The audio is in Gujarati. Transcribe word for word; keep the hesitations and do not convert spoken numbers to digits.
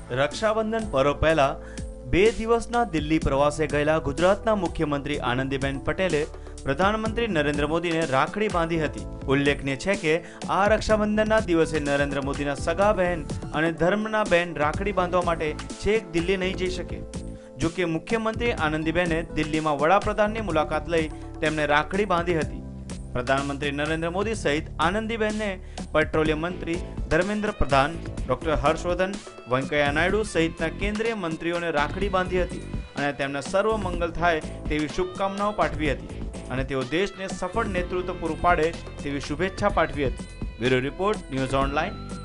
રક્ષાબંધન પર્વ પહેલા બે દિવસના દિલ્હી પ્રવાસે ગયેલા ગુજરાતના મુખ્યમંત્રી આનંદીબેન પટેલે પ્રધાનમંત્રી નરેન્દ્ર મોદીને રાખડી બાંધી હતી। ઉલ્લેખનીય છે કે આ રક્ષાબંધનના દિવસે નરેન્દ્ર મોદીના સગા બહેન અને ધર્મના બહેન રાખડી બાંધવા માટે છેક દિલ્હી નહીં જઈ શકે। જો કે મુખ્યમંત્રી આનંદીબેને દિલ્હીમાં વડાપ્રધાનની મુલાકાત લઈ તેમને રાખડી બાંધી હતી। પ્રધાનમંત્રી નરેન્દ્ર મોદી સહિત આનંદીબેનને પેટ્રોલિયમ મંત્રી ધર્મેન્દ્ર પ્રધાન, ડોક્ટર હર્ષવર્ધન, વેંકૈયા નાયડુ સહિતના કેન્દ્રીય મંત્રીઓને રાખડી બાંધી હતી અને તેમને સર્વ મંગલ થાય તેવી શુભકામનાઓ પાઠવી હતી અને તેઓ દેશને સફળ નેતૃત્વ પૂરું પાડે તેવી શુભેચ્છા પાઠવી હતી। Bureau report, news online.